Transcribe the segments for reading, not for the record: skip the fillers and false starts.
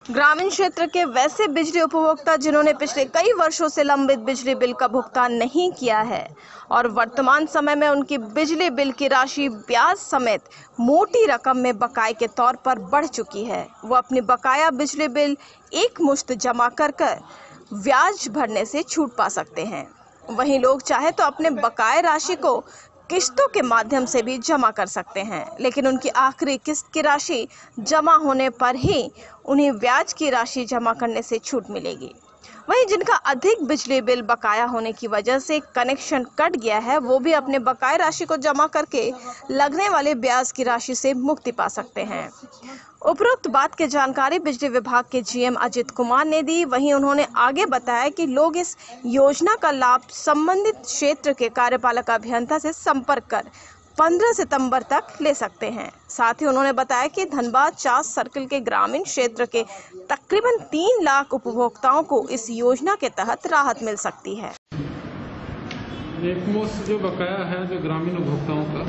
ग्रामीण क्षेत्र के वैसे बिजली उपभोक्ता जिन्होंने पिछले कई वर्षों से लंबित बिजली बिल का भुगतान नहीं किया है और वर्तमान समय में उनकी बिजली बिल की राशि ब्याज समेत मोटी रकम में बकाये के तौर पर बढ़ चुकी है, वो अपनी बकाया बिजली बिल एक मुश्त जमा कर ब्याज भरने से छूट पा सकते हैं। वहीं लोग चाहे तो अपने बकाया राशि को किस्तों के माध्यम से भी जमा कर सकते हैं, लेकिन उनकी आखिरी किस्त की राशि जमा होने पर ही उन्हें ब्याज की राशि जमा करने से छूट मिलेगी। वहीं जिनका अधिक बिजली बिल बकाया होने की वजह से कनेक्शन कट गया है, वो भी अपने बकाया राशि को जमा करके लगने वाले ब्याज की राशि से मुक्ति पा सकते हैं। उपरोक्त बात की जानकारी बिजली विभाग के जीएम अजित कुमार ने दी। वहीं उन्होंने आगे बताया कि लोग इस योजना का लाभ संबंधित क्षेत्र के कार्यपालक अभियंता से संपर्क कर 15 सितंबर तक ले सकते हैं। साथ ही उन्होंने बताया कि धनबाद 4 सर्किल के ग्रामीण क्षेत्र के तकरीबन 3 लाख उपभोक्ताओं को इस योजना के तहत राहत मिल सकती है। एकमुश्त जो बकाया है जो ग्रामीण उपभोक्ताओं का,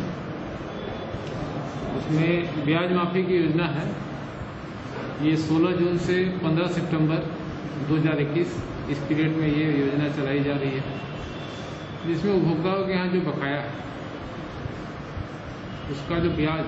उसमें ब्याज माफी की योजना है। ये 16 जून से 15 सितंबर 2021 इस पीरियड में ये योजना चलाई जा रही है, जिसमें उपभोक्ताओं के यहाँ जो बकाया है उसका जो ब्याज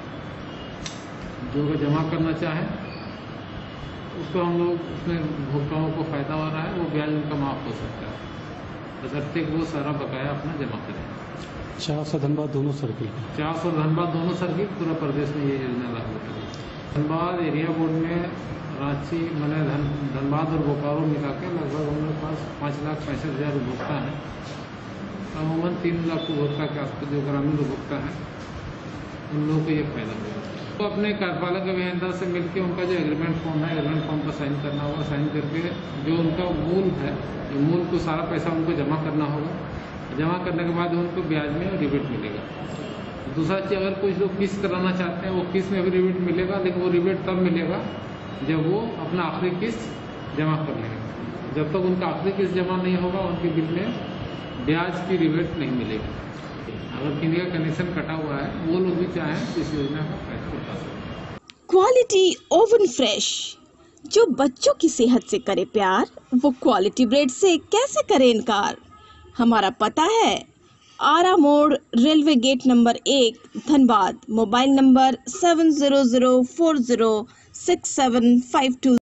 जो जमा करना चाहे उसको हम लोग उसमें उपभोक्ताओं को फायदा हो रहा है, वो ब्याज उनका माफ हो सकता है, बशर्ते वो सारा बकाया अपना जमा करें। 400 धनबाद दोनों सर्किल 400 धनबाद दोनों सर्किल पूरा प्रदेश में ये योजना लागू है। धनबाद एरिया बोर्ड में रांची मैंने धनबाद और बोकारो मिला के लगभग हम लोग पास 5,65,000 उपभोक्ता हैं। अमूमन 3 लाख उपभोक्ता के आसपास जो ग्रामीण उपभोक्ता हैं उन लोगों को ये फायदा होगा। तो अपने कार्यपालक अभियंता से मिलकर उनका जो एग्रीमेंट फॉर्म है, एग्रीमेंट फॉर्म पर साइन करना होगा। साइन करके जो उनका मूल है, मूल को सारा पैसा उनको जमा करना होगा। जमा करने के बाद उनको ब्याज में रिबेट मिलेगा। दूसरा चीज़, अगर कुछ लोग किस्त कराना चाहते हैं वो किस्त में भी रिबेट मिलेगा, लेकिन वो रिबेट तब मिलेगा जब वो अपना आखिरी किस्त जमा कर लेंगे। जब तक उनका आखिरी किस्त जमा नहीं होगा उनके बिल में ब्याज की रिबेट नहीं मिलेगी। अगर किसी का कनेक्शन कटा हुआ है वो लोग भी चाहें इस योजना का फायदा उठा सकते हैं। क्वालिटी ओवन फ्रेश, जो बच्चों की सेहत से करे प्यार, वो क्वालिटी ब्रेड से कैसे करे इनकार। हमारा पता है Ara Mor, railway gate number 1, Dhanbad. Mobile number 7004067522।